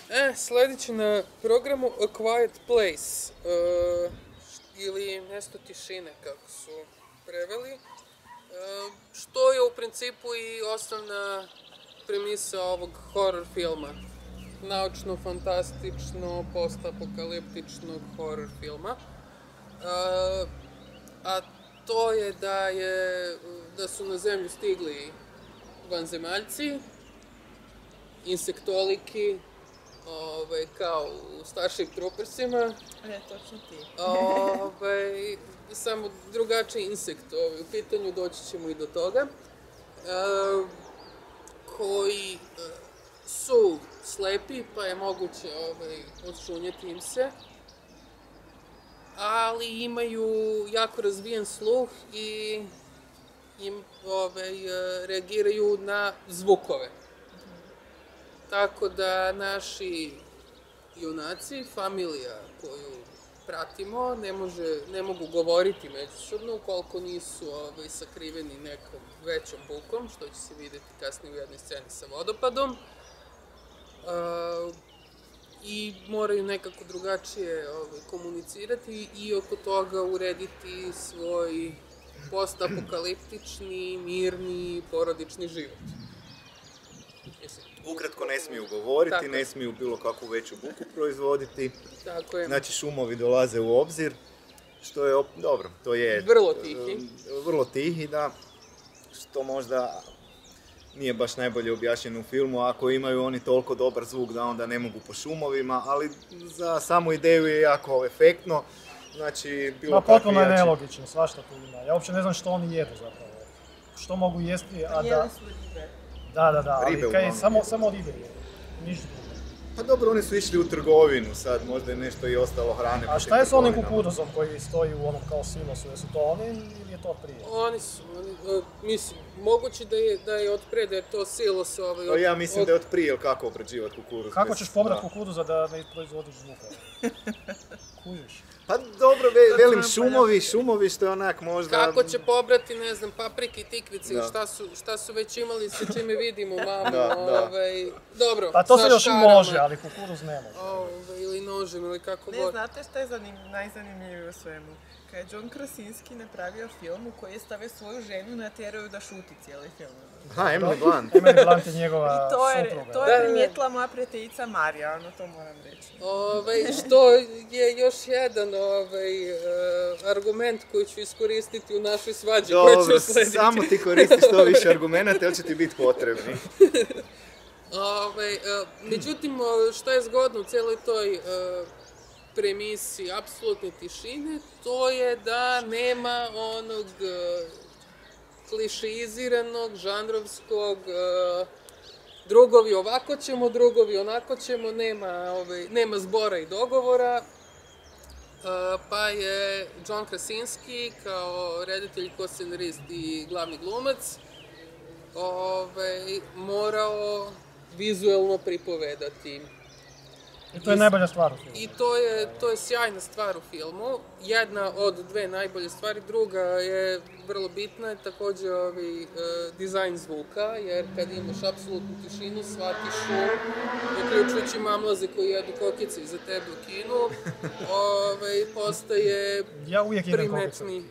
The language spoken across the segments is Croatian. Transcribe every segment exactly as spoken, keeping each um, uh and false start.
E, sljedeći na programu A Quiet Place, uh, ili Mjesto tišine, kako su preveli, uh, što je u principu i osnovna premisa ovog horror filma. Naučno-fantastično, post-apokaliptičnog horror filma. Uh, a to je da, je da su na zemlju stigli vanzemaljci, insektoliki, Ove, kao u Starship Troopersima. E, točno ti. Ove, samo drugačiji insekt ove, u pitanju, doći ćemo i do toga. E, koji e, su slepi, pa je moguće ove, odšunjeti im se. Ali imaju jako razvijen sluh i im, ove, reagiraju na zvukove. Tako da naši junaci, familija koju pratimo, ne, može, ne mogu govoriti međusobno ukoliko nisu ovaj, sakriveni nekom većom bukom, što će se vidjeti kasnije u jednoj sceni sa vodopadom. Uh, I moraju nekako drugačije ovaj, komunicirati i oko toga urediti svoj postapokaliptični, mirni, porodični život. Ukratko, ne smiju govoriti, Tako. ne smiju bilo kakvu veću buku proizvoditi. Tako je. Znači, šumovi dolaze u obzir, što je, op- dobro, to je... Vrlo tihi. e, Vrlo tihi, da, što možda nije baš najbolje objašnjeno u filmu, ako imaju oni toliko dobar zvuk da onda ne mogu po šumovima, ali za samu ideju je jako efektno. Znači, bilo Ma kakvi potpuno je jači- nelogično, svašta tu ima. Ja uopće ne znam što oni jedu zapravo. Što mogu jesti, a da... Jeli su ribe. Da, da, da, ali Ribe kaj, uglavnom samo, jedu. samo ribe jedu. Ništa drugo. Pa dobro, oni su išli u trgovinu, sad možda je nešto i ostalo hrane. po A tim šta je s onim trgovinama. kukuruzom koji stoji u onom kao silosu? Jesu to oni ili je to prije? Oni su, oni, uh, mislim, moguće da je, da je od pre, da je to silos ovaj... Pa Od, ja mislim da je od prije, ili kako obrađivati kukuruz. Kako bez- ćeš pobrat da. kukuruza da ne proizvodiš zvuka? Kužiš? Pa dobro, ve, velim nam šumovi, šumovi što je onak možda... Kako će pobrati, ne znam, paprike i tikvice, Da. šta su, šta su već imali, sa čime vidimo mamu, Da, da. ovaj, dobro, Pa to se sa još i škarama, može, ali kukuruz ne može. ovaj, ili nožem, ili kako Ne, god. znate šta je zanim, najzanimljivije u svemu? Kad je John Krasinski napravio film u koji je stavio svoju ženu na teraju da šuti cijeli film. Ha, Emily Blunt. Emily Blunt je njegova I to je, supruga. to Da, je da, da. primijetila moja prijateljica Marija, ono to moram reći. Ovaj, što je još jedan ovaj, uh, argument koji ću iskoristiti u našoj svađi koja će Dobro, uslediti. samo ti koristiš što više argumenata, jer će ti biti potrebni. Ove, uh, međutim, uh, što je zgodno u cijeloj toj uh, premisi apsolutne tišine, to je da nema onog uh, klišiziranog, žanrovskog, uh, drugovi ovako ćemo, drugovi onako ćemo, nema, ovaj, nema zbora i dogovora. Uh, pa je John Krasinski kao reditelj, ko-scenarist i glavni glumac ovaj, morao vizuelno pripovedati. I to je najbolja stvar u filmu. I to je, to je sjajna stvar u filmu. Jedna od dve najbolje stvari, druga je vrlo bitna, je također ovaj, e, dizajn zvuka, jer kad imaš apsolutnu tišinu, shvatiš šum, uključujući mamlaze koji jedu kokice iza tebe u kinu, ovaj, postaje Ja uvijek idem primetni.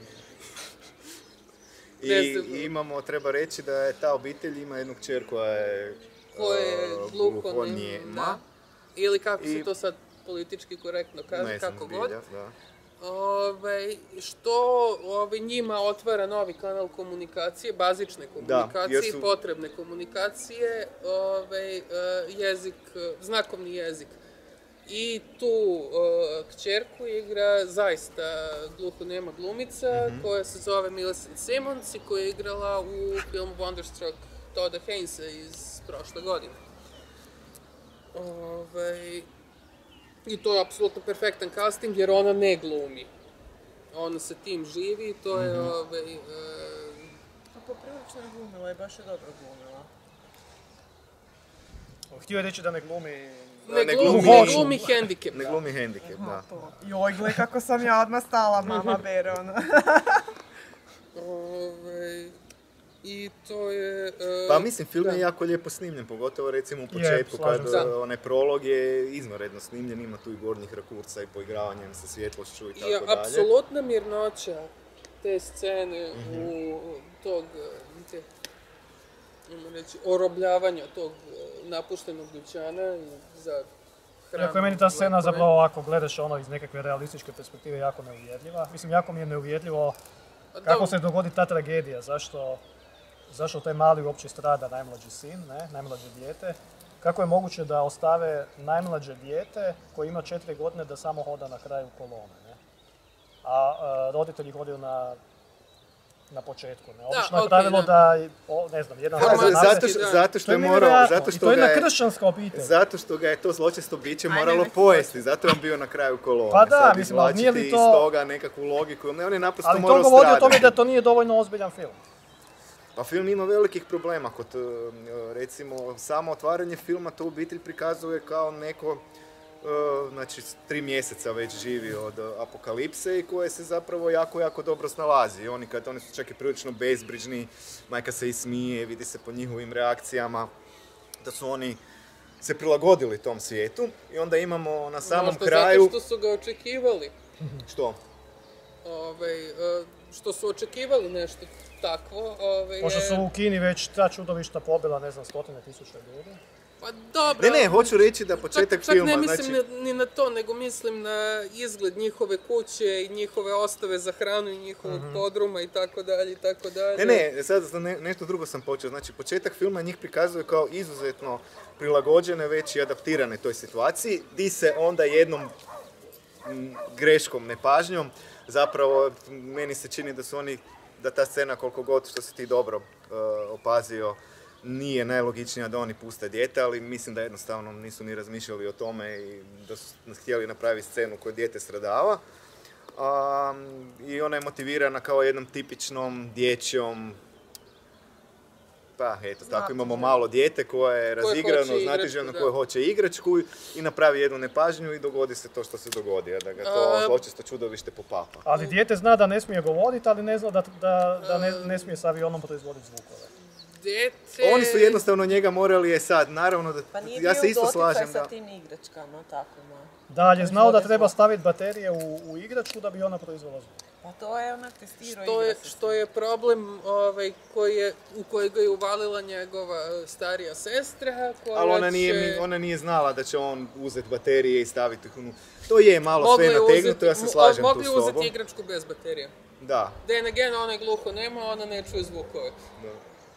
I, Ne znam. i imamo, treba reći da je ta obitelj ima jednu kćer koja je... Koja je uh, gluhonijema, gluhonijema. da. Ili kako se I- to sad politički korektno kaže, Ne znam, kako zbilja, god. da. Ove, što ove, njima otvara novi kanal komunikacije, bazične komunikacije jer i su- potrebne komunikacije, ove, e, jezik, e, znakovni jezik. I tu e, kćerku igra zaista gluhonijema glumica koja se zove Millicent Simmons i koja je igrala u filmu Wonderstruck Todda Haynesa iz prošle godine. Ove, I to je apsolutno perfektan casting jer ona ne glumi. Ona sa tim živi, to je ovaj, e, A poprilično je glumila i baš je dobro glumila. Htio je reći da ne glumi... ne, ne glumi, glumi- ne glumi hendikep. Ne glumi hendikep, da. To. Joj, gle kako sam ja odmah stala, mama Bere, ono. Ovaj, I to je... e, Pa mislim, film da. je jako lijepo snimljen, pogotovo recimo u Je, početku slažem kad se. uh, onaj prolog je izvanredno snimljen, ima tu i gornjih rakursa i poigravanjem sa svjetlošću i tako I dalje. apsolutna mirnoća te scene Mhm. u tog, e, te, ajmo reći, orobljavanja tog e, napuštenog dućana i za hranu. Iako je meni ta scena lekove. zapravo, ako gledaš ono iz nekakve realističke perspektive, jako neuvjerljiva. Mislim, jako mi je neuvjerljivo A kako da, se dogodi ta tragedija, zašto, zašto taj mali uopće strada najmlađi sin, ne, najmlađe dijete. Kako je moguće da ostave najmlađe dijete koji ima četiri godine da samo hoda na kraju kolone, ne? A, a roditelji hodaju na, na početku, ne? Obično je ok, pravilo da. da, o, ne znam, jedan Da, Harmonski, roditelj zato, nasljeduje. što, da. zato što To je je morao, nevjerojatno. zato I što to je ga jedna je, kršćanska obitelj. zato što ga je to zločesto biće Ajme, moralo neki pojesti, zato je on bio na kraju kolone. Pa da, Sad mislim, ali nije li izvlačiti to- iz toga nekakvu logiku, ne, on je naprosto Ali to morao govori o tome stradati. da to nije dovoljno ozbiljan film. Pa film ima velikih problema kod, e, recimo, samo otvaranje filma tu obitelj prikazuje kao neko, e, znači, s tri mjeseca već živi od e, apokalipse i koje se zapravo jako, jako dobro snalazi. I oni, kad, oni su čak i prilično bezbrižni, majka se i smije, vidi se po njihovim reakcijama da su oni se prilagodili tom svijetu i onda imamo na samom možda kraju... zato što su ga očekivali. Što? Ovaj, e, što su očekivali nešto takvo. Ovaj, Pošto su jer- u Kini već ta čudovišta pobila, ne znam, stotine tisuća ljudi. Pa dobro. Ne, ne, hoću reći da početak čak, čak filma, ne mislim znači... ni, ni na to, nego mislim na izgled njihove kuće i njihove ostave za hranu i njihovog podruma i tako dalje i tako dalje. Ne, ne, sad za ne, nešto drugo sam počeo. Znači, početak filma njih prikazuje kao izuzetno prilagođene, već i adaptirane toj situaciji, di se onda jednom m, greškom, nepažnjom, zapravo meni se čini da su oni, da ta scena koliko god što si ti dobro uh, opazio, nije najlogičnija da oni puste dijete, ali mislim da jednostavno nisu ni razmišljali o tome i da su htjeli napraviti scenu koju dijete stradava. Um, I ona je motivirana kao jednom tipičnom dječjom, pa eto, tako imamo malo dijete koje je Koje razigrano, hoće znatiženo, igračku, da. koje hoće igračku i napravi jednu nepažnju i dogodi se to što se dogodi, a da ga to A, zločesto čudovište popapa. Ali dijete zna da ne smije govoriti, ali ne zna da, da, da ne, ne smije s avionom proizvoditi zvukove. Dete... Oni su jednostavno njega morali je sad, naravno da, Pa nije ja se bio isto doticaj slažem sa da... tim igračkama, tako ma. Da je znao da Proizvode treba zvuk. staviti baterije u, u igračku da bi ona proizvela zvuk. Pa to je onak testirao Što igra je, se s što je problem ovaj, koji je, u kojega je uvalila njegova e, starija sestra, koja Ali ona nije, će... ni- ona nije znala da će on uzeti baterije i staviti ih u... To je malo Mogla sve je nategnuto, uzeti- ja se mo- slažem tu mogli s uzeti tobom. igračku bez baterija. Da, Then again, ona je gluho nema, ona ne čuje zvukove. da.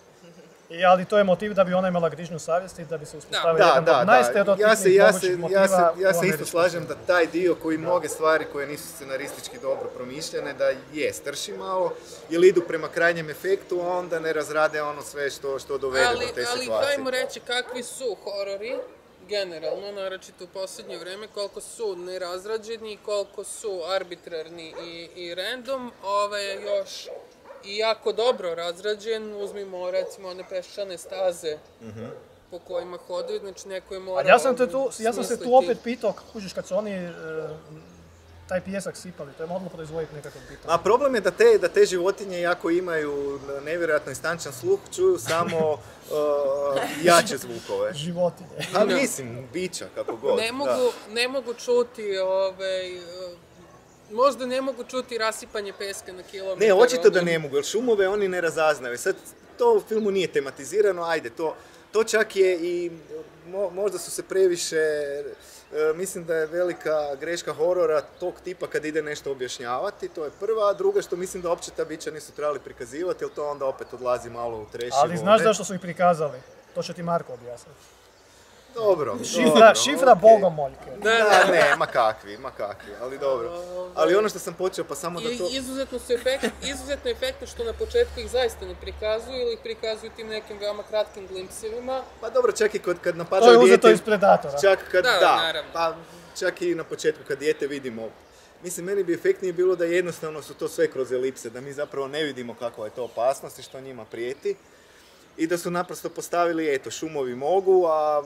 I, ali to je motiv da bi ona imala grižnju savjesti i da bi se uspostavio Da, jedan da, od da. najstereotipnijih Ja se, ja se, mogućih motiva ja se, ja u se isto američkom slažem filmu. da taj dio koji mnoge stvari koje nisu scenaristički dobro promišljene, da je strši malo, jer idu prema krajnjem efektu, a onda ne razrade ono sve što, što dovede Ali, do te ali situacije. hajmo reći kakvi su horori, generalno, naročito u posljednje vrijeme, koliko su nerazrađeni, koliko su arbitrarni i, i random, ovaj je još i jako dobro razrađen. Uzmimo recimo one peščane staze po kojima hodaju, znači neko je morao... Ali ja sam, te tu, ja sam se tu smisliti- opet pitao, kako kužiš, kad su oni e, taj pijesak sipali, to je moglo proizvoditi nekakav pitak. A problem je da te, da te životinje, jako imaju nevjerojatno instančan sluh, čuju samo uh, jače zvukove. Životinje. A mislim, bića, kako god. Ne da. mogu, ne mogu čuti, ovaj, eh, možda ne mogu čuti rasipanje peska na kilometar. Ne, očito da ono. ne mogu, jer šumove oni ne razaznaju. Sad, to u filmu nije tematizirano, ajde, to, to čak je i, mo- možda su se previše, e, mislim da je velika greška horora tog tipa kad ide nešto objašnjavati, to je prva, a druga što mislim da uopće ta bića nisu trebali prikazivati, jer to onda opet odlazi malo u treši Ali vode. znaš zašto su ih prikazali? To će ti Marko objasniti. Dobro, Šifra, dobro, šifra okej. bogomoljke. Da, ne, ma kakvi, ma kakvi, ali dobro. Ali ono što sam počeo, pa samo da I to... izuzetno su efekt, izuzetno efektno što na početku ih zaista ne prikazuju ili ih prikazuju tim nekim veoma kratkim glimpsevima. Pa dobro, čak i kad, kad To napadaju je uzeto dijete- iz Predatora. Čak kad, Da, da, naravno. pa čak i na početku kad dijete vidimo. Mislim, meni bi efektnije bilo da jednostavno su to sve kroz elipse, da mi zapravo ne vidimo kakva je to opasnost i što njima prijeti. I da su naprosto postavili, eto, šumovi mogu, a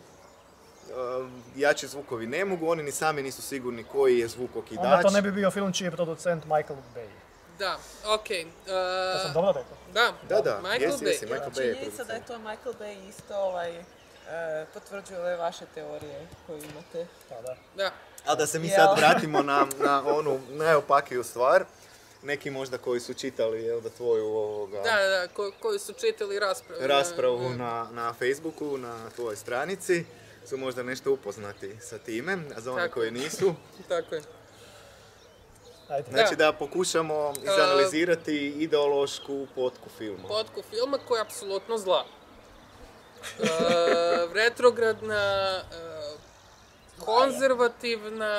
a, jači zvukovi ne mogu, oni ni sami nisu sigurni koji je zvuk okidač. Onda to ne bi bio film čiji je producent Michael Bay. Da, okej. Ja sam Uh, dobro rekao. da, Da, da, Michael jesi, Bay. jesi, Michael Bay je Činjenica da je producent. to Michael Bay isto ovaj, e, potvrđuje ove vaše teorije koje imate. Pa da. Da. Ali da se mi Jel? sad vratimo na, na onu najopakiju stvar, neki možda koji su čitali jel, da tvoju ovoga, Da, da, ko, koji su čitali raspravu. raspravu Da, na, na Facebooku, na tvojoj stranici, su možda nešto upoznati sa time, a za one Tako koji je. nisu, Tako je. Ajde. znači da pokušamo izanalizirati ideološku potku filma. Potku filma koja je apsolutno zla. Uh, retrogradna, uh, konzervativna,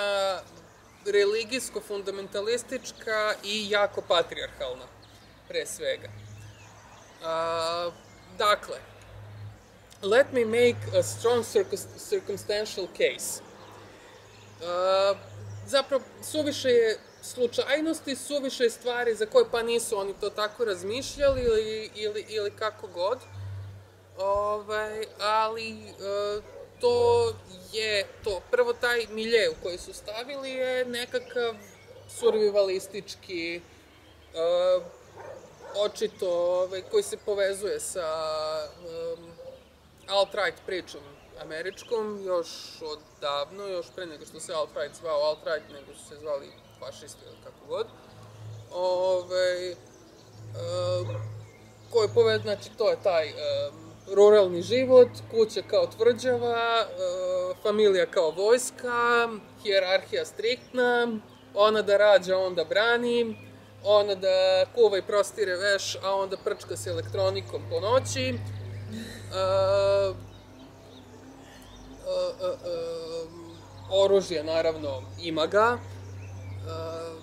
religijsko-fundamentalistička i jako patrijarhalna, pre svega. Uh, dakle, let me make a strong circus- circumstantial case. Uh, zapravo, suviše je slučajnosti, suviše je stvari za koje pa nisu oni to tako razmišljali ili, ili, ili kako god. Ovaj, ali uh, to je to. Prvo, taj milje u koji su stavili je nekakav survivalistički, uh, očito, ovaj, koji se povezuje sa um, alt-right pričom američkom, još odavno, još pre nego što se alt-right zvao alt-right, nego su se zvali fašisti ili kako god. Ove, uh, koji poved, znači to je taj um, ruralni život, kuća kao tvrđava, uh, familija kao vojska, hijerarhija striktna, ona da rađa, onda brani, ona da kuva i prostire veš, a onda prčka se elektronikom po noći. Uh, uh, uh, uh, oružje, naravno, ima ga. Uh,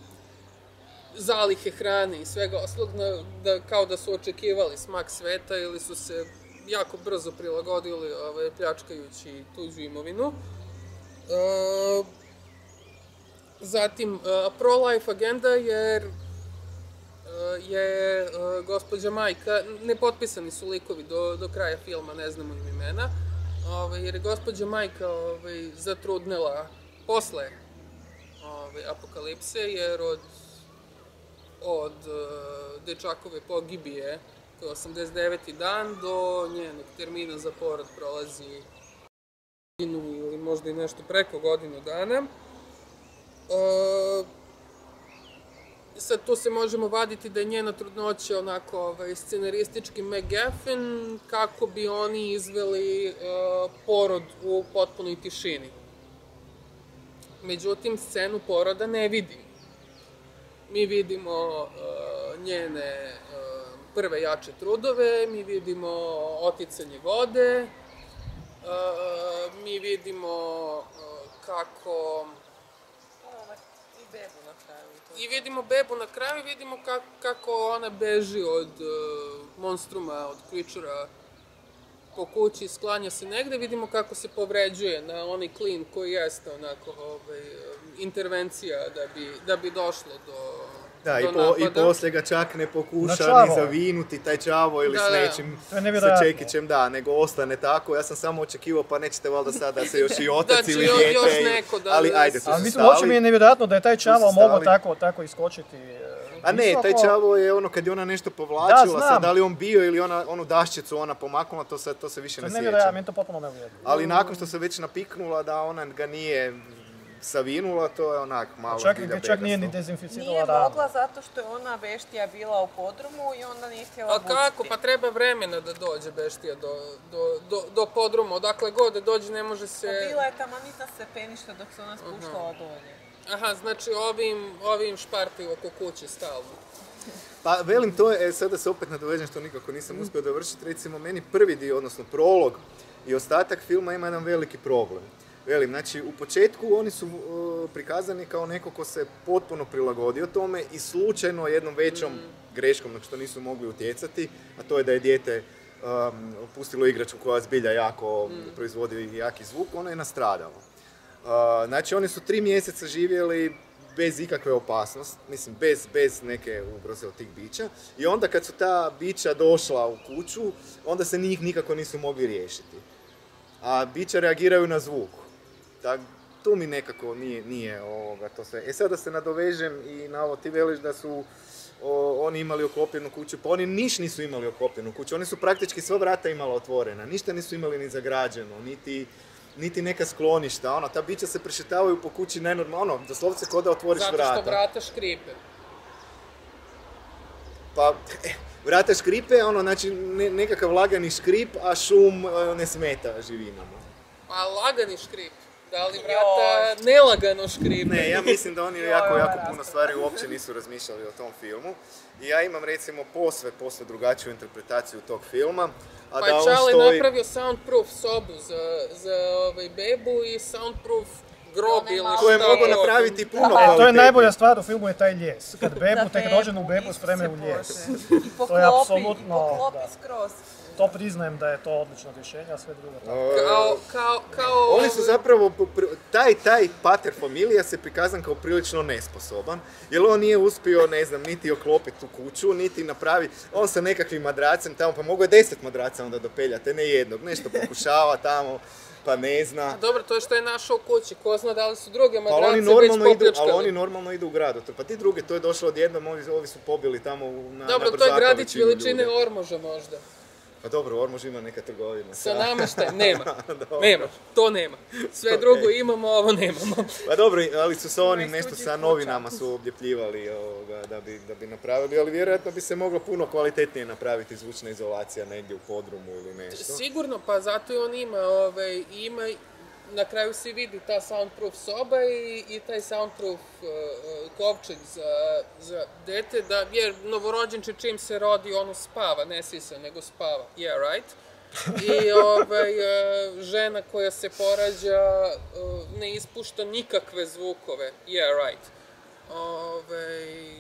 zalihe hrane i svega ostalog, da, kao da su očekivali smak sveta ili su se jako brzo prilagodili ovaj, pljačkajući tuđu imovinu. Uh, zatim, uh, pro-life agenda, jer uh, je uh, gospođa majka, nepotpisani su likovi do, do kraja filma, ne znamo im imena, ovaj, jer je gospođa majka ovaj, zatrudnela posle ovaj, apokalipse, jer od od uh, dečakove pogibije, to je osamdeset deveti dan, do njenog termina za porod prolazi godinu ili možda i nešto preko godinu dana. Uh, sad tu se možemo vaditi da je njena trudnoća onako ovaj, scenaristički MacGuffin kako bi oni izveli uh, porod u potpunoj tišini. Međutim, scenu poroda ne vidimo. Mi vidimo uh, njene uh, prve jače trudove, mi vidimo oticanje vode, uh, mi vidimo uh, kako... I bebu na kraju. I vidimo bebu na kraju, vidimo kako, kako ona beži od uh, monstruma, od kričura po kući, sklanja se negde, vidimo kako se povređuje na onaj klin koji jeste onako ovaj, intervencija da bi, da bi došlo do... Da, i, do po, i napada. poslije ga čak ne pokuša Na ni čavo. zavinuti taj čavo ili Da, s da. nečim, To je sa nevjerojatno. čekićem, da, nego ostane tako. Ja sam samo očekivao, pa nećete valjda sada se još i otac Da će ili još- dijete, još i- neko da- ali da ajde, se- tu Ali su mislim, uopće mi je stali. nevjerojatno da je taj su čavo stali. mogao tako, tako iskočiti e, A ne, taj visoko. čavo je ono kad je ona nešto povlačila, Da, znam. sad da li on bio ili ona, onu daščicu ona pomaknula, to se, to se više To ne je sjećam. nevjerojatno, meni je to potpuno nevjerojatno. Ali nakon što se već napiknula da ona ga nije savinula, to je onak malo Čak, zbilja čak nije ni bedasno. dezinficirala Nije ranu. mogla zato što je ona veštija bila u podrumu i onda nije htjela A kako? Pa treba vremena da dođe beštija do, do, do, do podruma, odakle god da dođe ne može se... Pa bila je tamo iza stepeništa dok se ona spuštala dolje. Aha, znači ovim, ovim špartaju oko kuće stalno. Pa velim to je, e, sada se opet nadovežem što nikako nisam uspio dovršiti, recimo meni prvi dio, odnosno prolog i ostatak filma ima jedan veliki problem. Velim, znači u početku oni su uh, prikazani kao neko ko se potpuno prilagodio tome i slučajno jednom većom greškom na što nisu mogli utjecati, a to je da je dijete um, pustilo igračku koja zbilja jako proizvodi jaki zvuk, ono je nastradalo. Uh, znači oni su tri mjeseca živjeli bez ikakve opasnosti, mislim bez, bez neke ugroze od tih bića i onda kad su ta bića došla u kuću, onda se njih nikako nisu mogli riješiti. A bića reagiraju na zvuk. Tak, tu mi nekako nije, nije ovoga, to sve. E sad da se nadovežem i na ovo, ti veliš da su o, oni imali oklopljenu kuću, pa oni niš nisu imali oklopljenu kuću, oni su praktički sva vrata imala otvorena, ništa nisu imali ni zagrađeno, niti, niti neka skloništa, ono, ta bića se prešetavaju po kući nenormalno, ono, doslovce ko da otvoriš Zato vrata. što vrata škripe. Pa, eh, vrata škripe, ono, znači ne, nekakav lagani škrip, a šum eh, ne smeta živinama. A lagani škrip. Da li vrata nelagano škripe? Ne, ja mislim da oni jako, Joj, jako ova puno stvari uopće nisu razmišljali o tom filmu. I ja imam recimo posve, posve drugačiju interpretaciju tog filma. A Pa da je on Čale stoji... napravio soundproof sobu za, za ovaj bebu i soundproof grob To ili nema- šta. Ko je mogao ono. napraviti puno E, to je kvalitetnije. najbolja stvar u filmu je taj lijes. Kad bebu, Za tek bebu, rođenu bebu isto spreme se u lijes. poše. I poklopi, apsolutno, i poklopi da. skroz. To priznajem da je to odlično rješenje, a sve drugo tako. Kao, kao, kao... Oni su zapravo, popri- taj, taj pater familija se prikazan kao prilično nesposoban, jer on nije uspio, ne znam, niti oklopiti tu kuću, niti napravi, on sa nekakvim madracem tamo, pa mogo je deset madraca onda dopeljati, ne jednog, nešto pokušava tamo, pa ne zna. Dobro, to je što je našao u kući, ko zna da li su druge Pa madrace oni već normalno idu, popljačkali. ali oni normalno idu u grad, pa ti drugi, to je došlo odjednom, ovi, ovi su pobili tamo u- na, Dobro, na to je brzaka gradić većinu veličine ljudi. Ormoža možda. Pa dobro, Ormož ima neka trgovina. Sa namještajem nema. Dobro. Nema, to nema. Sve Ok. drugo imamo, ovo nemamo. Pa dobro, ali su sa onim Ima nešto tuđih sa kuća. novinama su obljepljivali ovoga, da, bi, da bi napravili, ali vjerojatno bi se moglo puno kvalitetnije napraviti zvučna izolacija negdje u podrumu ili nešto. Sigurno, pa zato i on ima, ovaj, ima, na kraju se vidi ta soundproof soba i, i taj soundproof uh, uh, kovčeg za, za dete, da, jer novorođenče čim se rodi, ono spava, ne sisa, nego spava, yeah, right? I ovaj, uh, žena koja se porađa uh, ne ispušta nikakve zvukove, yeah, right? Ovaj,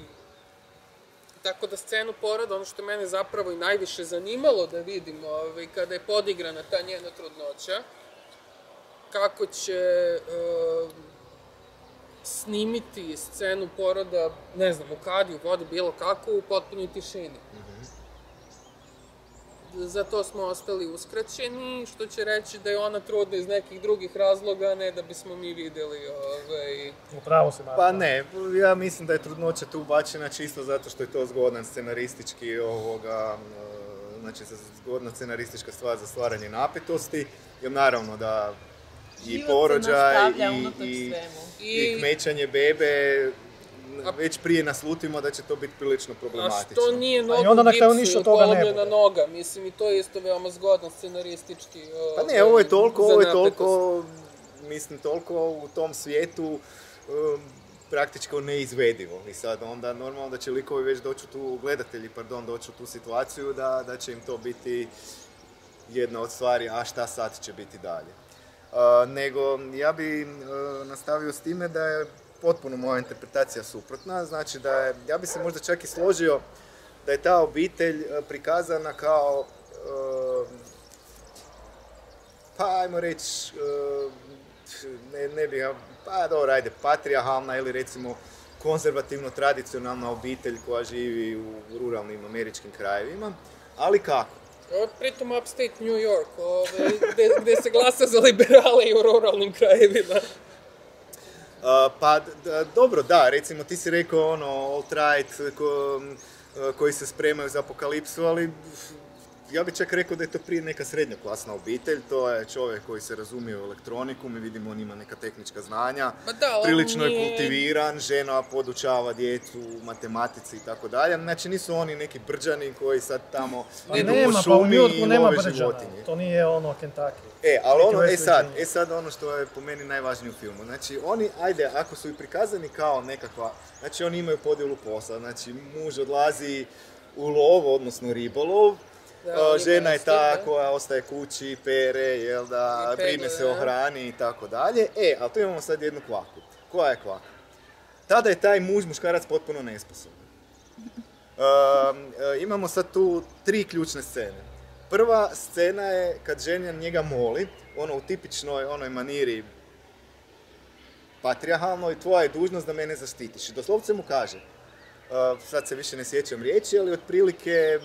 tako da scenu poroda, ono što mene zapravo i najviše zanimalo da vidim, ovaj, kada je podigrana ta njena trudnoća, kako će uh, snimiti scenu poroda, ne znam, u kadi, u vodi, bilo kako, u potpunoj tišini. Za to smo ostali uskraćeni, što će reći da je ona trudna iz nekih drugih razloga, ne da bismo mi vidjeli ovaj... Upravo si, Marko. Pa ne, ja mislim da je trudnoća tu ubačena čisto zato što je to zgodan scenaristički ovoga, e, znači zgodna scenaristička stvar za stvaranje napetosti, jer naravno da i Život se porođaj nastavlja i, unatoč i, svemu. i kmećanje bebe, već prije naslutimo da će to biti prilično A problematično. što nije i nogu onda na kraju gipsu ništa i toga ne polomljena bude. noga, mislim, i to je isto veoma zgodan scenaristički. Pa ne, ovaj, ovo je toliko, za ovo je napetost. toliko, mislim, toliko u tom svijetu um, praktički neizvedivo. I sad onda normalno da će likovi već doći u tu, gledatelji, pardon, doći u tu situaciju da, da će im to biti jedna od stvari, a šta sad će biti dalje. Uh, nego, ja bi uh, nastavio s time da je potpuno moja interpretacija suprotna, znači da je, ja bi se možda čak i složio da je ta obitelj uh, prikazana kao uh, pa ajmo reći, uh, ne, ne bih, pa dobro, ajde, patrijarhalna ili recimo konzervativno tradicionalna obitelj koja živi u ruralnim američkim krajevima, ali kako? Ovo je pritom upstate New York, ovaj, gde, gde se glasa za liberale i u ruralnim krajevima. Uh, pa d- d- dobro, da, recimo ti si rekao ono alt-right ko, uh, koji se spremaju za apokalipsu, ali ja bih čak rekao da je to prije neka srednjoklasna obitelj, to je čovjek koji se razumije u elektroniku, mi vidimo on ima neka tehnička znanja, Ma da, ali on prilično je nije- kultiviran, žena podučava djecu u matematici i tako dalje, znači nisu oni neki brđani koji sad tamo Pa idu nema, po pa u šumi New Yorku i nema love brđana. životinje. To nije ono Kentucky. E, ali Niti ono, e West sad, Virginia. e sad ono što je po meni najvažnije u filmu. Znači, oni, ajde, ako su i prikazani kao nekakva, znači oni imaju podjelu posla, znači muž odlazi u lov, odnosno ribolov, Da, a, ima žena je isto, ta da. koja ostaje kući, pere, jel da, I pegle, brine se o da. hrani i tako dalje. E, ali tu imamo sad jednu kvaku. Koja je kvaka? Tada je taj muž, muškarac, potpuno nesposoban. Um, e, imamo sad tu tri ključne scene. Prva scena je kad žena njega moli, ono u tipičnoj onoj maniri patrijarhalnoj, tvoja je dužnost da mene zaštitiš. I doslovce mu kaže, uh, sad se više ne sjećam riječi, ali otprilike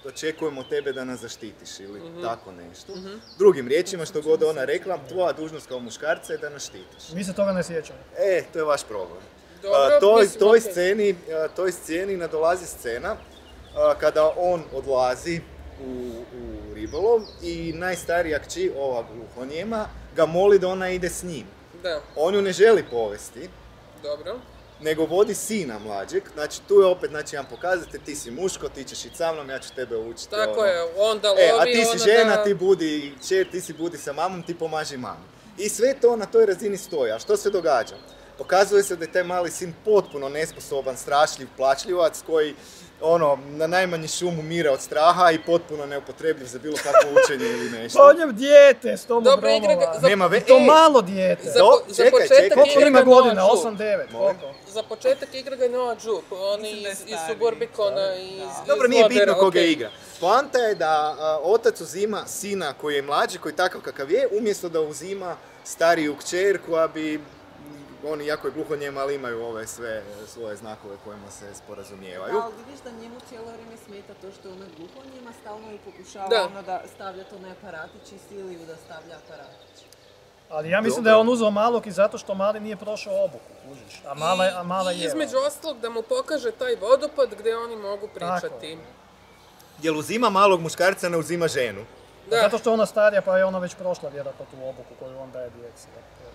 očekujemo tebe da nas zaštitiš ili mm-hmm. tako nešto. Mm-hmm. Drugim riječima, što god ona rekla, tvoja dužnost kao muškarca je da nas štitiš. Mi se toga ne sjećamo. E, to je vaš problem. Dobro, uh, toj, mislim, toj, okay. sceni, uh, toj sceni nadolazi scena uh, kada on odlazi u, u ribolov i najstarija kći, ova gluhonijema, ga moli da ona ide s njim. Da. On ju ne želi povesti, Dobro. nego vodi sina mlađeg. Znači, tu je opet, znači, jedan pokazatelj, ti si muško, ti ćeš ići sa mnom, ja ću tebe učiti. Tako ono. je, onda lovi, E, a ti si žena, da... ti budi čer, ti si budi sa mamom, ti pomaži mami. I sve to na toj razini stoji. A što se događa? Pokazuje se da je taj mali sin potpuno nesposoban, strašljiv, plačljivac koji ono, na najmanji šum umire od straha i potpuno neupotrebljiv za bilo kakvo učenje ili nešto. Pa on je dijete s tom Dobro, igra ga- bromova. za- Nema ve... To e, malo dijete. Za, Do- po- za čekaj, početak čekaj, Koliko igra ima ga godina? Noah osam Jupe. devet, Molim? koliko? Za početak igra ga Noah Jupe, on Mislim da je iz, iz stariji. Suburbicona i iz, Dobro, iz nije Lodera, bitno koga okej. igra. Poanta je da a, otac uzima sina koji je mlađi, koji je takav kakav je, umjesto da uzima stariju kćer koja bi, oni jako je gluhonijema, ali imaju ove sve svoje znakove kojima se sporazumijevaju. Ali vidiš da njemu cijelo vrijeme smeta to što je ona gluhonijema, stalno ju pokušava Da. ono da stavlja to na aparatić i sili ju da stavlja aparatić. Ali ja mislim Dobro. da je on uzeo malog i zato što mali nije prošao obuku, kužiš. A mala, a mala I je. između ostalog da mu pokaže taj vodopad gdje oni mogu pričati. Jel uzima malog muškarca, ne uzima ženu? Da, Zato što je ona starija pa je ona već prošla vjerojatno tu obuku koju on daje djeci.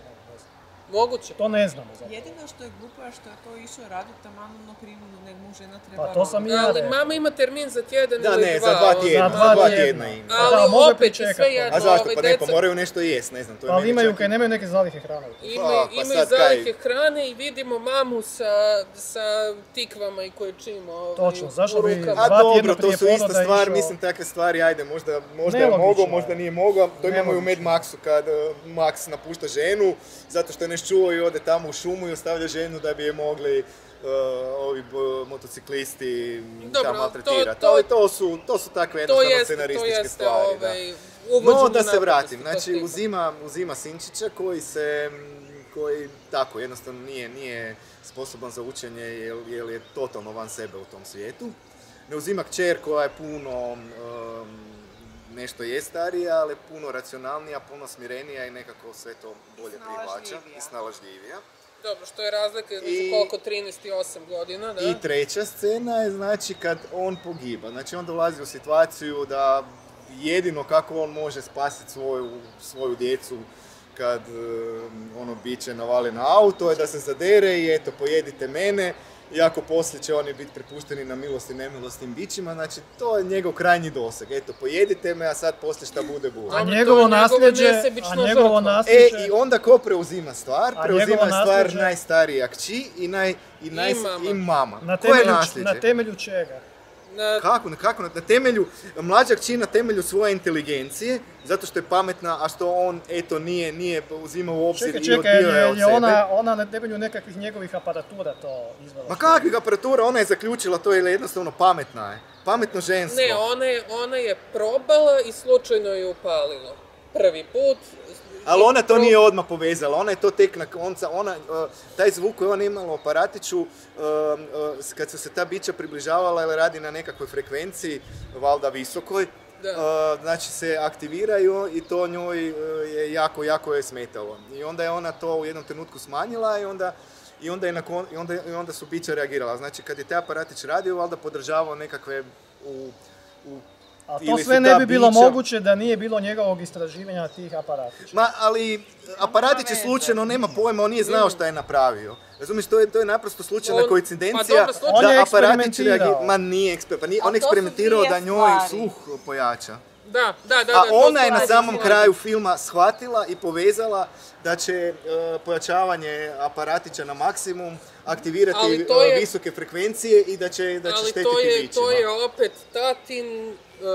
moguće. To ne znamo zapravo. Jedino što je glupo je što je to išao raditi tamo na krivu, nego mu žena treba Pa to sam i ja Ali rekao. mama ima termin za tjedan Da, ili ne, dva. za dva ono. tjedna, Za za dva dva tjedna. tjedna ima. Ali Da, mogu opet i pričekat. sve jedno, A zašto? ovaj, Pa ne, pa deca moraju nešto jest, ne znam, to je Ali meni imaju, čak i- kaj nemaju neke zalihe hrane. imaju, Pa, pa imaju sad kaj? zalihe hrane i vidimo mamu sa, sa tikvama i koje čim ovaj, Točno, zašto u bi- rukama. A Dva dobro, tjedna to prije su ista poroda stvar, išao- mislim takve stvari, ajde, možda, možda je Nelogično mogao, je. možda nije mogao. To imamo i u Mad Nelogično. Maxu kad uh, Max napušta ženu, zato što je nešto čuo i ode tamo u šumu i ostavlja ženu da bi je mogli uh, ovi uh, motociklisti Dobro, tamo maltretirati. to- to- Ali to su, to su takve To jednostavno jeste, to scenarističke jeste stvari. da. ovaj, No, uvođenje da se napetosti vratim, tog znači tipa. uzima, uzima sinčića koji se, koji tako jednostavno nije, nije sposoban za učenje jer, jer je totalno van sebe u tom svijetu. Ne uzima kćer koja je puno, um, nešto je starija, ali puno racionalnija, puno smirenija i nekako sve to bolje prihvaća Snalažljivija. i snalažljivija. Dobro, što je razlika između I- koliko, trinaest i osam godina, da? I treća scena je znači kad on pogiba. Znači on dolazi u situaciju da jedino kako on može spasiti svoju, svoju djecu kad um, ono biće navali na auto je da se zadere i eto pojedite mene. Iako poslije će oni biti prepušteni na milost i nemilost tim bićima, znači to je njegov krajnji doseg. Eto, pojedite me, a sad poslije šta bude bude. A Dobro, to je njegovo njegova nasljeđe, nesebična a njegovo žrtva. E, nasljeđe, i onda ko preuzima stvar? A Preuzima njegovo stvar nasljeđe- najstarija kći i, naj, i, naj, I mama. i mama. na Koje temelju, nasljeđe? na temelju čega? Na, Kako, kako, na temelju, mlađa kći na temelju svoje inteligencije, zato što je pametna, a što on, eto, nije, nije uzimao u obzir Čekaj, i čekaj, odbio je je, od je sebe. ona, ona na temelju nekakvih njegovih aparatura to izvela? Ma kakvih aparatura, ona je zaključila to jer je jednostavno pametna je. Pametno žensko. ne, ona je, ona je probala i slučajno je upalilo. Prvi put. Ali I ona to pro- nije odmah povezala, ona je to tek na konca, ona, uh, taj zvuk koji ona imala u aparatiću, uh, uh, kad su se ta bića približavala ili radi na nekakvoj frekvenciji, valjda visokoj, Da. uh, znači se aktiviraju i to njoj uh, je jako, jako je smetalo. I onda je ona to u jednom trenutku smanjila i onda I onda, je nakon, i, onda, I onda su bića reagirala. Znači, kad je taj aparatić radio, valjda podržavao nekakve u, u A to ili su sve ne ta bi bilo bića- moguće da nije bilo njegovog istraživanja tih aparatića. Ma, ali aparatić je veze. slučajno, nema pojma, on nije znao šta je napravio. Razumiješ, to je, to je naprosto slučajna On- koincidencija pa dobro, slučajno- On je da aparatić eksperimentirao. reagira. Ma nije eksper, pa nije, A on to su eksperimentirao dvije da njoj stvari. sluh pojača. Da, da, da. A da, to ona je na slažem, samom slažem. kraju filma shvatila i povezala da će e, pojačavanje aparatića na maksimum aktivirati Ali to e, je- visoke frekvencije i da će, da će Ali štetiti to je, bićima. to je opet tatin uh,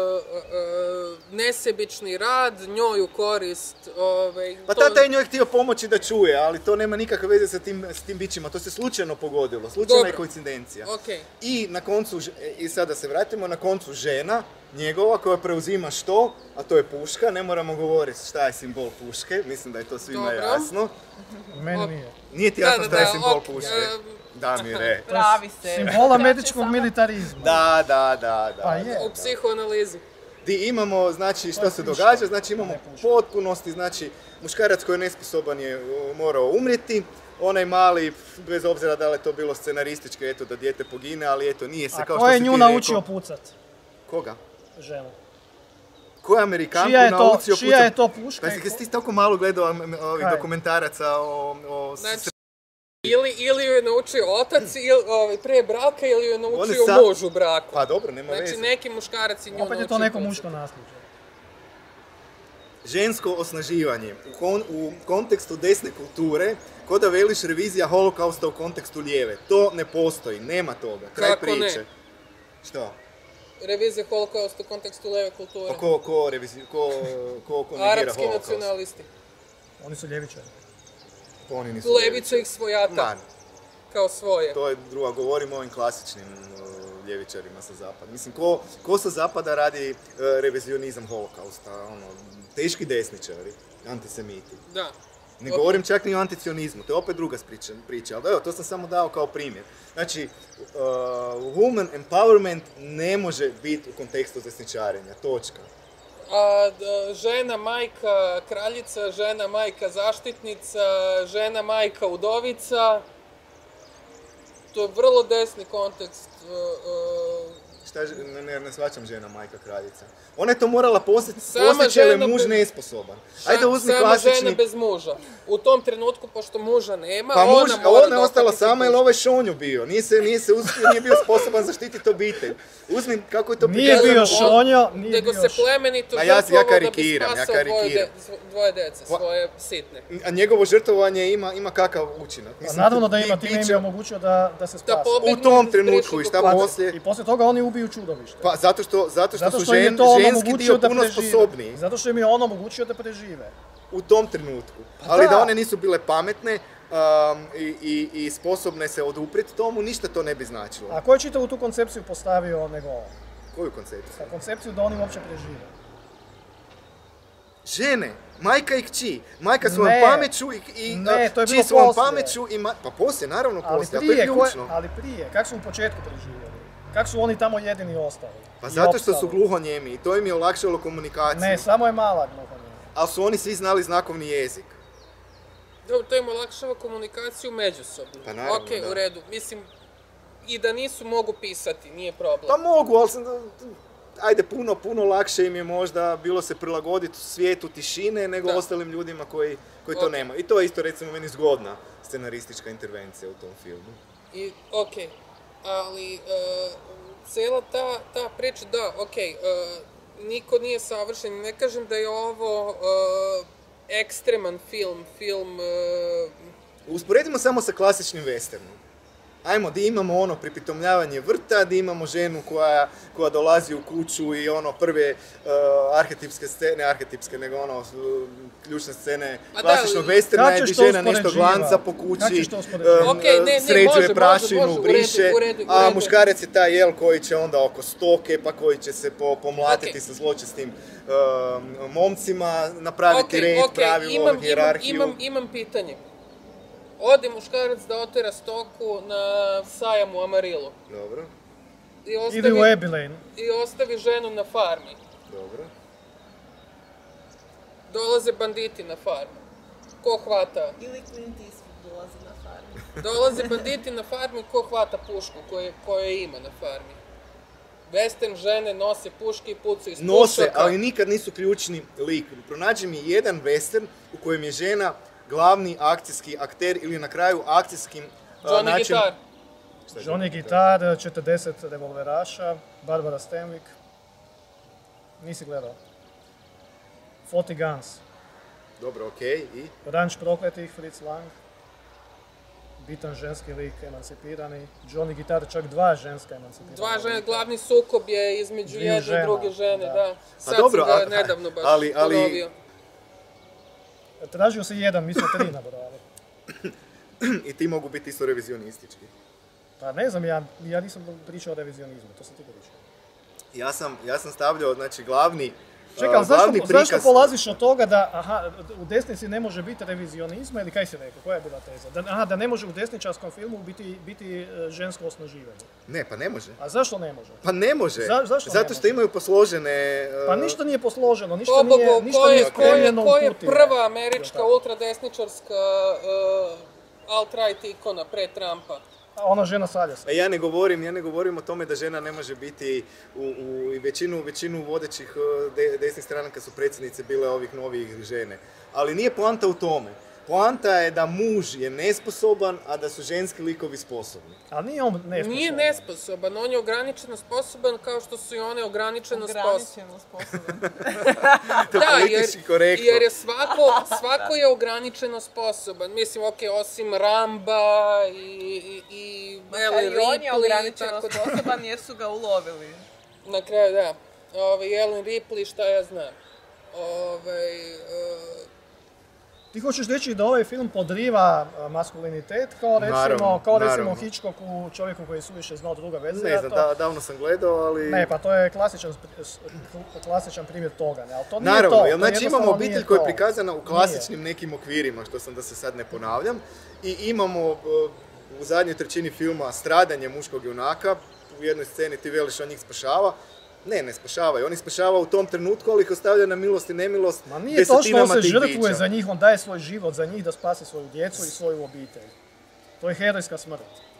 uh, nesebični rad, njoj u korist. Ovaj, Pa to- tata je njoj htio pomoći da čuje, ali to nema nikakve veze sa tim, s tim bićima. To se slučajno pogodilo, slučajna je Dobro. koincidencija. Okej. I na koncu, ž- i sada se vratimo, na koncu žena njegova koja preuzima što, a to je puška, ne moramo govoriti šta je simbol puške, mislim da je to svima Dobro. jasno. Meni nije. Nije ti Da, jasno da, šta je da, simbol ok, puške? em, Damire. Pravi se. Simbol Kraće američkog samo- militarizma. Da, da, da, da. Pa je. U psihoanalizi. Di imamo, znači, To što je se puška. događa, znači imamo Ne puška. potpunosti, znači, muškarac koji je nesposoban je uh, morao umrijeti, onaj mali, bez obzira da li je to bilo scenaristički, eto, da dijete pogine, ali eto, nije se A kao ko što je si nju ti naučio rekao. pucat? Koga? Ženu. Ko je Amerikanku Čija je to, naučio čija je pucat? to puška? Pa jesi ti toliko malo gledao am- ovih Kaj? dokumentaraca o... o Znači, ili, ili ju je naučio otac ili, ovaj, pre braka ili ju je naučio sa- muž u braku. Pa dobro, nema Znači, veze. neki muškarac je nju Opet je to naučio neko pucati. muško nasljeđe. Žensko osnaživanje u, kon, u kontekstu desne kulture, ko da veliš revizija holokausta u kontekstu lijeve. To ne postoji, nema toga. Kraj Kako ne? priče. Što? Revizija holokausta u kontekstu leve kulture. Pa ko, ko, revizi, ko, ko, ko negira Arapski holokaust? nacionalisti. Oni su ljevičari. Pa oni nisu Levica ljevičari. ih svojata Ma, kao svoje. to je druga, govorimo o ovim klasičnim uh, ljevičarima sa zapada. Mislim, ko, ko sa zapada radi uh, revizionizam holokausta? Ono, teški desničari, antisemiti. Da. Ne Ok. govorim čak ni o anticionizmu, to je opet druga priča, priča. Ali evo, to sam samo dao kao primjer. Znači, uh, woman empowerment ne može biti u kontekstu desničarenja, točka. A, d- žena majka kraljica, žena majka zaštitnica, žena majka udovica. To je vrlo desni kontekst. uh, uh, Šta, je- ne, ne, ne shvaćam žena, majka, kraljica. Ona je to morala postići, Sama postići jer je žena muž bez- nesposoban. ša- Ajde uzmi sama klasični... žena bez muža. U tom trenutku, pošto muža nema, Pa ona muž, mora ona je ostala dohvatiti sama jer pušku. ovaj šonju bio. Nije se, nije se uspio, nije bio sposoban zaštititi obitelj. Uzmi kako je to Nije prikazano. bio on- šonjo, nije Nego bio se š- plemenito Ma ja- ja žrtvovao da bi karikiram, ja spasao dvoje, karikiram. de- dvoje djece, Pa- svoje sitne. A njegovo žrtvovanje ima, ima kakav učinak? Pa Mislim, naravno da ti- ima, ti time im će- je omogućio da, da se spase. pobegnu U tom iz trenutku Briškog i šta puta. poslije? I poslije toga oni ubiju čudovište. Pa zato što, zato što Zato su što im žen, je to ženski omogućio dio da puno prežive. sposobniji. Zato što im je on omogućio da prežive. U tom trenutku. Pa Ali da. da one nisu bile pametne um, i, i, i sposobne se oduprijeti tomu, ništa to ne bi značilo. A ko je čitavu tu koncepciju postavio nego on? Koju koncepciju? Pa koncepciju da oni uopće prežive. Žene, majka i kći. Majka svojom Ne. pameću i, i Ne, a, to je kći bilo svojom poslije. pameću i ma... Pa poslije, naravno Ali poslije, ali to je prije, ko je- ključno. ali prije, kako su u početku preživjeli? Kako su oni tamo jedini ostali? Pa I zato što su opstali? gluhonijemi i to im je olakšalo komunikaciju. Ne, samo je mala gluhonijema. Ali su oni svi znali znakovni jezik. Dobro, to im olakšava komunikaciju međusobno. Pa naravno, Ok, da. u redu. Mislim, i da nisu mogu pisati, nije problem. Pa mogu, ali sam... Ajde, puno, puno lakše im je možda bilo se prilagoditi svijetu tišine nego Da. ostalim ljudima koji, koji to Ok. nema. I to je isto recimo meni zgodna scenaristička intervencija u tom filmu. I, ok, ali uh, cijela ta, ta priča, da, ok, uh, niko nije savršen, ne kažem da je ovo uh, ekstreman film, film, uh, Usporedimo samo sa klasičnim westernom. Ajmo, di imamo ono pripitomljavanje vrta, di imamo ženu koja, koja dolazi u kuću i ono prve uh, arhetipske scene, ne arhetipske, nego ono uh, ključne scene A da, klasičnog ali- westerna Kako je ćeš di to žena nešto uspoređivati? glanca po Kako kući, ćeš to uspoređivati? um, Okej, ne, ne, sređuje može, može, prašinu, može, u redu, briše, u redu, u a redu. muškarac je taj jel koji će onda oko stoke, pa koji će se po, pomlatiti Okej. sa zločestim um, momcima, napraviti ok, red, ok, pravilo, imam, imam, hijerarhiju. imam, imam pitanje. Ode muškarac da otera stoku na sajam u Amarilu Dobro, i ostavi, Ili u Abilene. i ostavi ženu na farmi. dobro. Dolaze banditi na farmu. Ko hvata? Ili Clint Eastwood dolazi na farmu. Dolaze banditi na farmu i ko hvata pušku koje, koje ima na farmi. Western žene nose puške i pucaju iz Nose, pušaka. ali nikad nisu ključni lik. Pronađi mi jedan western u kojem je žena glavni akcijski akter ili na kraju akcijskim a, Johnny način- Guitar. Šta je Johnny Guitar, četrdeset revolveraša, Barbara Stanwyck. Nisi gledao. Forty Guns, Dobro, okej, i? Ranč prokletih, Fritz Lang. Bitan ženski lik, emancipirani. Johnny Guitar, čak dva ženska emancipirana. Dva žene, glavni sukob je između Dviju jedne i žena, druge žene, da. da. Sad dobro, sam ga a- nedavno baš ali- ali- ponovio. Tražio si jedan, mi smo tri nabrali. I ti mogu biti isto revizionistički. Pa ne znam, ja, ja nisam pričao o revizionizmu, to sam ti pričao. Ja sam, ja sam stavljao, znači, glavni, Čekaj, uh, zašto, glavni prikaz... zašto polaziš od toga da, aha, u desnici ne može biti revizionizma ili kaj si rekao, koja je bila teza? Da, aha, da ne može u desničarskom filmu biti, biti e, žensko osnaživanje. Ne, pa ne može. A zašto ne može? Pa ne može, Za, zašto ne zato što može? imaju posložene... Uh, Pa ništa nije posloženo, ništa Pobogu, nije, ništa ko je, nije ko je, spremljeno ko je u kutiji. prva američka Tako. ultradesničarska uh, alt-right ikona pre Trumpa? A ona žena s Aljasa. A ja ne govorim, ja ne govorim o tome da žena ne može biti u, u i većinu, većinu vodećih uh, de, desnih stranaka su predsjednice bile ovih novih žene. Ali nije poanta u tome. Poanta je da muž je nesposoban, a da su ženski likovi sposobni. A nije on nesposoban. Nije nesposoban, on je ograničeno sposoban kao što su i one ograničeno sposobne. Ograničeno sposoban. To je Da, jer, politički korektno. jer je svako, svako je ograničeno sposoban. Mislim, ok, osim Ramba i, i, i Ellen Ali on je Ripley, ograničeno tako da, sposoban jer su ga ulovili. na kraju da. Ove, Ellen Ripley, šta ja znam. Ove, uh, Ti hoćeš reći da ovaj film podriva a, maskulinitet, kao recimo, Naravno, kao recimo naravno. Hitchcock u Čovjeku koji je suviše znao druga veze. Ne znam, da, davno sam gledao, ali... Ne, pa to je klasičan, s- klasičan primjer toga, ne, ali to nije Naravno, to. jer to znači jednostavno imamo nije obitelj koja je to. prikazana u Nije. klasičnim nekim okvirima, što sam da se sad ne ponavljam. I imamo uh, u zadnjoj trećini filma stradanje muškog junaka. U jednoj sceni ti veliš on njih spašava. Ne, ne spašavaju. On ih spašava u tom trenutku, ali ih ostavlja na milost i nemilost Ma nije to što on desetinama se tih žrtvuje bića. za njih, on daje svoj život za njih da spasi svoju djecu i svoju obitelj. To je herojska smrt.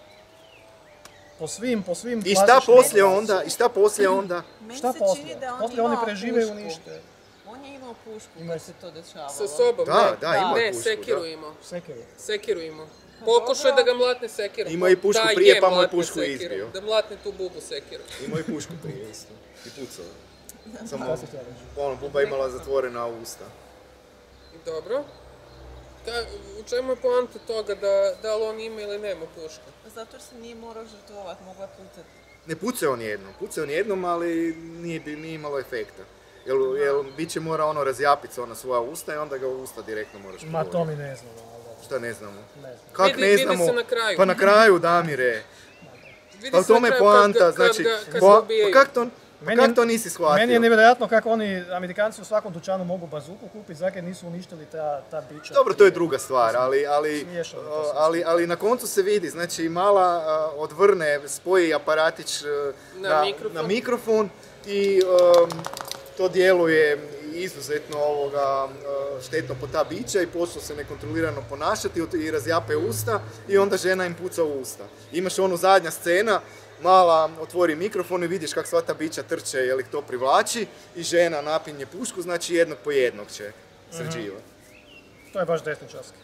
Po svim, po svim I šta klasičnim poslije motivacijama. onda? I šta poslije onda? Meni Šta se poslije? čini da je on Poslije oni imao prežive i pušku. unište. On je imao pušku Ima- kad se to dešavalo. sa sobom, Da, ne. da, ima ne, pušku, sekiru da. imao. Sekiru. Sekiru imao. Pokušao je da ga mlatne sekirom. Ima i pušku Da, prije, je pa mu je mlatne pušku sekirom. izbio. Da mlatne tu bubu sekirom. Imao i pušku prije isto. I pucao. Samo, Šta si htjela reći? ono, buba imala zatvorena usta. Dobro. Da, u čemu je poanta toga da, da li on ima ili nema pušku? Zato jer se nije morao žrtvovati, mogla pucati. Ne pucao on jednom, pucao on jednom, ali nije, bi- nije imalo efekta. Jel, jel biće mora ono razjapiti ona svoja usta i onda ga u usta direktno moraš Ma pogoditi. to mi ne znamo, ali dobro, Šta ne znamo? ne znam. Kak Vidi- ne vidi znamo? se na kraju. Pa na kraju, Damire. Vidi Pa u se na tome je kraju kad poanta, ga- kad znači, ga- kad po- se pa ubijaju. kak to, pa Meni kak je- to nisi shvatio? Meni je nevjerojatno kako oni, Amerikanci u svakom dućanu mogu bazuku kupiti, zakaj nisu uništili ta, ta bića. Dobro, to je druga stvar, ali, ali, Smiješno je to sve ali, ali na koncu se vidi, znači mala a, odvrne, spoji aparatić a, Na na, mikrofon. na mikrofon i um, to djeluje izuzetno ovoga, a, štetno po ta bića i počnu se nekontrolirano ponašati i razjape usta i onda žena im puca u usta. Imaš onu zadnja scena, mala otvori mikrofon i vidiš kako sva ta bića trče, jel ih to privlači i žena napinje pušku, znači jednog po jednog će sređivati. To je baš desničarski.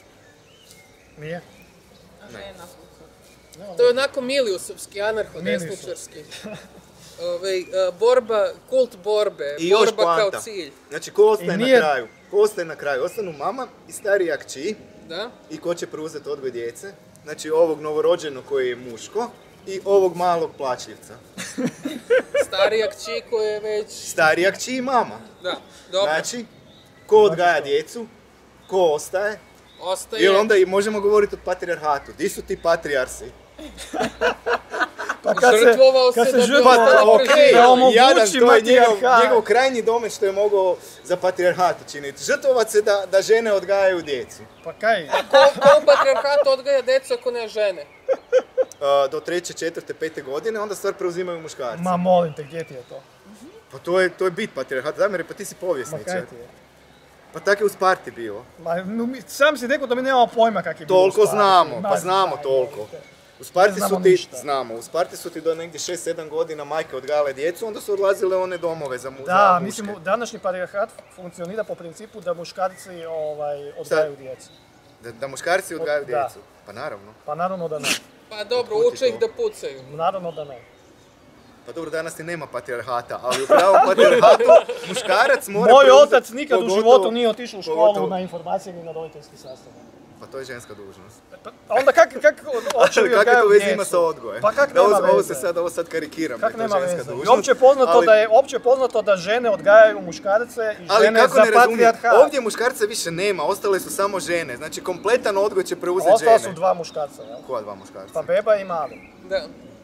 Nije? A žena puca. To je onako Miliusovski, anarcho-desničarski. Ovaj, a, borba, kult borbe, I još borba kao poanta. cilj. Znači, ko ostaje I nije- na kraju? Ko ostaje na kraju? Ostanu mama i starija kći Da? i ko će preuzeti odgoj djece? Znači, ovog novorođenog koji je muško i ovog malog plačljivca. Starija kći koja je već... Starija kći i mama. Da, dobro. Znači, ko odgaja djecu? Ko ostaje? Ostaje... Jer onda i možemo govoriti o patrijarhatu. Di su ti patrijarsi? Pa kad se, Žrtvovao kad se se da bi žrtvovao, ostala Pa, preživjela. okej, da omogući jadan, to je njegov, matrijarhat. njegov krajnji domet što je mogao za patrijarhat učiniti. Žrtvovat se da, da žene odgajaju djecu. Pa kaj? Ko, ko u patrijarhatu odgaja djecu ako ne žene? Uh, do treće, četvrte, pete godine, onda stvar preuzimaju muškarci. Ma molim te, gdje ti je to? Pa to je, to je bit patrijarhata. Damire, pa ti si Ma povjesničar. kaj ti je? Pa tako je u Sparti bilo. Ma, no, mi- sam si rekao da mi nemamo pojma kak je bilo Toliko u Sparti. znamo, Ma, pa znamo daj, toliko. molim te. U Sparti Ne znamo su ti, ništa. znamo, u Sparti su ti do negdje šest sedam godina majke odgajale djecu, onda su odlazile u one domove za, mu, Da, za muške. mislim, današnji patrijarhat funkcionira po principu da muškarci ovaj, odgajaju djecu. Da, da muškarci odgajaju Da. djecu. Pa naravno. Pa naravno da ne. Pa dobro, Otkud ti uče ih to? da pucaju. Naravno da ne. Pa dobro, danas ti nema patrijarhata, ali u pravom patrijarhatu muškarac mora Moj preuzeti- otac nikad u pogotovo- životu nije otišao u školu pogotovo- na informacije ni na roditeljski sastanak. Pa to je ženska dužnost. Pa onda kak, kak očevi Kakve odgajaju to veze djecu? ima sa odgojem? Pa kak Da ovo, nema ovo veze? se sad, ovo sad karikiram, Kak da je to nema ženska veze? I dužnost. opće je poznato, ali- da je, opće je poznato da žene odgajaju muškarce i Ali žene kako za ne razumijem, patrijarhat. ovdje muškarca više nema, ostale su samo žene. Znači kompletan odgoj će preuzeti Ostala žene. su dva muškarca, jel? Koja dva muškarca? Pa beba i mali. Da.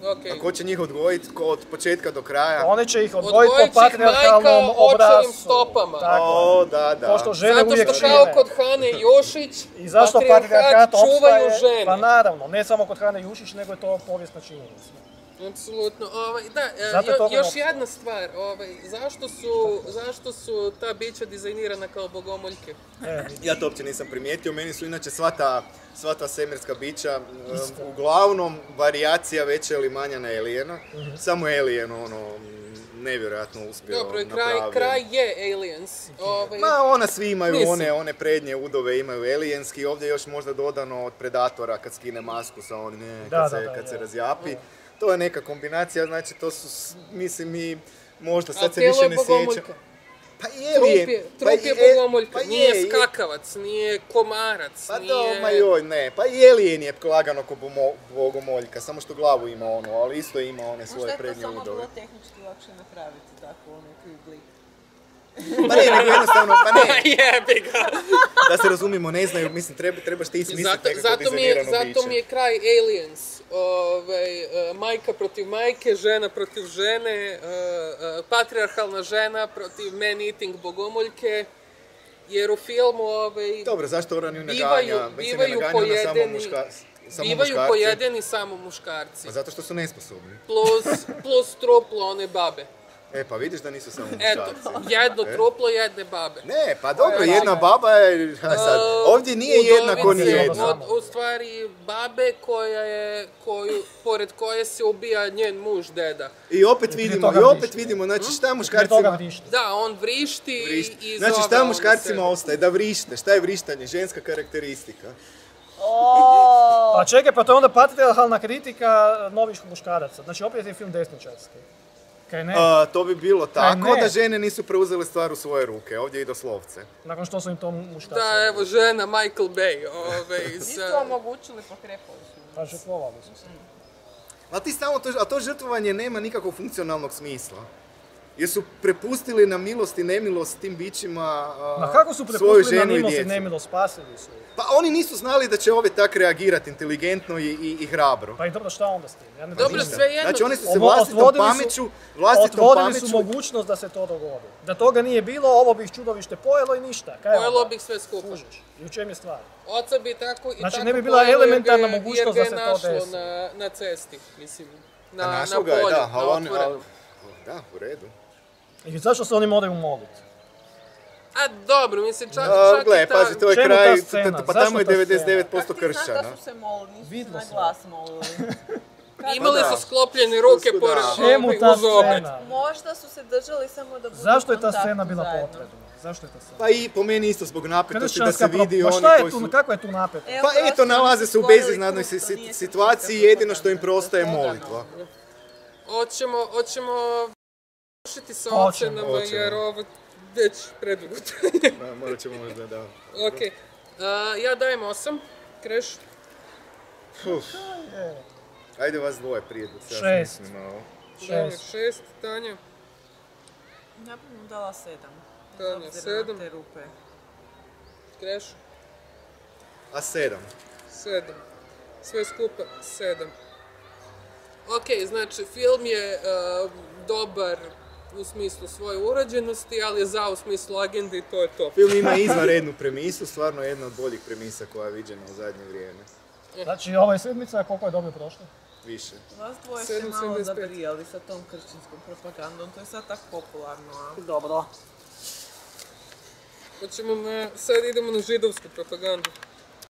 okej. A ko će njih odgojiti od početka do kraja? Oni će ih odgojiti Odgojit po će ih majka patrijarhalnom očevim obrascu. stopama. Tako je. O, da, da. Pošto žene Zato uvijek što kao čine. kod Hane Jošić, I zašto patrijarhat patrijarhat čuvaju opstaje? žene. Pa naravno, ne samo kod Hane Jušić, nego je to povijesna činjenica. Apsolutno. Ovaj, da, e, Zato je jo- toga još opstaje. jedna stvar, ovaj, zašto, su, zašto su ta bića dizajnirana kao bogomoljke? E, vidi. Ja to uopće nisam primijetio, meni su inače sva ta, sva ta svemirska bića um, uglavnom varijacija veća ili manja na Aliena. Samo Alien ono nevjerojatno uspio Dobro, i kraj, napravljen. kraj je Aliens. Ovaj, Ma ona svi imaju Mislim. one, one prednje udove, imaju alienski, ovdje je još možda dodano od Predatora kad skine masku sa onim, ne, Da, kad, da, se, da, kad se je. razjapi. To je neka kombinacija, znači to su, s- mislim i možda a sad se tijelo više je ne bogomoljka. sjećam. Pa je, Trup Alien, je, pa trup je je- bogomoljka, pa je, nije je. skakavac, nije komarac, Pa nije... do, ma joj, ne, pa i Alien je lagano ko bomo- bogomoljka, samo što glavu ima ono, ali isto ima one Možda svoje je to prednje samo udove. bilo tehnički lakše napraviti tako onaj krugli. Pa ne, nego jednostavno, pa ne, Jebi ga. da se razumijemo, ne znaju, mislim, treba, trebaš ti smisliti Zato, nekako zato, mi je, dizajnirano biće. zato mi je kraj Aliens. Ovaj, e, majka protiv majke, žena protiv žene, e, e, patrijarhalna žena protiv man-eating bogomoljke. Jer u filmu ovaj, Dobro, zašto ona nju bivaju, naganja? Mislim, bivaju ne naganja ona samo, pojedeni, muška, samo bivaju muškarci. pojedeni samo muškarci. Pa zato što su nesposobni. Plus, plus truplo one babe. E, pa vidiš da nisu samo Eto, muškarci. jedno E? truplo, jedne babe. Ne, pa dobro, Koja je jedna babe? baba je, ha, sad, E, ovdje nije jednako ni udovice, jedna. od- u stvari babe koja je, koju, pored koje se ubija njen muž, deda. I opet prije vidimo, toga i opet vrišti. vidimo, znači šta Prije toga muškarcima... vrišti. Da, on vrišti, vrišti. i Znači zove šta onda muškarcima sebe. ostaje? Da vrište. Šta je vrištanje? Ženska karakteristika. Pa čekaj, pa to je onda patrijarhalna kritika novih muškaraca. Znači opet je film desničarski. Kaj ne? A, to bi bilo tako ne. da žene nisu preuzele stvar u svoje ruke. Ovdje i doslovce. Nakon što su im to muškarci. Da, evo žena Michael Bay. Ovaj, Nisu sa, omogućili, pokrepali su. Pa žrtvovali su se. A ti stalno to, a to žrtvovanje nema nikakvog funkcionalnog smisla. Jer su prepustili na milost i nemilost tim bićima a, Ma kako su svoju prepustili na ženu i milost i djecu. nemilost, spasili su ih. Pa oni nisu znali da će ove tak reagirati inteligentno i, i, i hrabro. Pa i dobro, šta onda s tim? Ja ne Dobro, razumijem. sve jedno. Znači oni su se Ovo- vlastitom otvorili su- pameću, vlastitom Otvorili pameću... su mogućnost da se to dogodi. Da toga nije bilo, ovo bi ih čudovište pojelo i ništa. Kaj Pojelo onda? bih sve skupa. Kužiš. I u čem je stvar? Oca bi tako i Znači, tako ne bi bila pojelo jer elementarna ga je- mogućnost jer ga da je se to našlo desi. Na, na cesti, mislim. Na, A na našao ga polju, je, da, na ali on, otvorenom. ali- da, u redu. I zašto se oni moraju umoliti? A dobro, mislim, čak, A, čak gle, i ta... pazi, to je Čemu ta kraj, scena? t- pa Zašto tamo je ta scena? devedeset devet posto Kako ti znaš kršćana. da su se molili, nisu se Vidlo na se. glas molili. Imali Pa da. su sklopljene ruke To su da. pored Čemu ovaj, ta uz obed. scena? Možda su se držali samo da budu Zašto u je ta kontaktu scena bila zajedno. potrebna? Zašto je ta scena? Pa i po meni isto zbog napetosti da se Kršćanska vidi pro- Ma oni šta je koji tu, su... kako je tu napeto? Evo, Pa prosto eto, oni nalaze su se u stvorili beziznadnoj krug, si- to nije situaciji, kršćanska jedino što im propaganda, prostaje to je molitva. Hoćemo, hoćemo vršiti sa Hoćemo, ocenama, hoćemo. jer ovo već predugo traje. Da, morat ćemo možda, da. Ok, a, ja dajem osam, Kreš. Uf. Ajde vas dvoje prije dok se ja Šest. smislim malo. Damir Šest. šest, Tanja. Ja bih mu dala sedam. bez Tanja, obzira sedam. na te rupe. Kreš. A sedam. Sedam. Sve skupa sedam. Ok, znači film je uh, dobar u smislu svoje urađenosti, ali je za u smislu agende i to je to. Film ima izvanrednu premisu, stvarno jedna od boljih premisa koja je viđena u zadnje vrijeme. Znači, ova je sedmica, koliko je dobro prošlo? Više. Vas dvoje Sedam, ste malo sedamdeset pet. zabrijali sa tom kršćanskom propagandom, to je sad tako popularno, a? Dobro. Hoćemo na, sad idemo na židovsku propagandu.